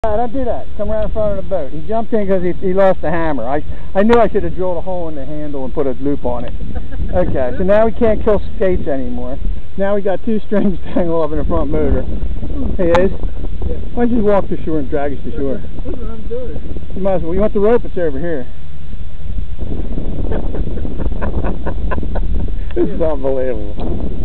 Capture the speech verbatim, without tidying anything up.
Don't do that. Come around in front of the boat. He jumped in because he, he lost the hammer. I, I knew I should have drilled a hole in the handle and put a loop on it. Okay, so now we can't kill skates anymore. Now we got two strings tangled up in the front motor. He is? Yeah. Why don't you just walk to shore and drag us to shore? That's what I'm doing. You might as well. You want the rope? It's over here. This is unbelievable.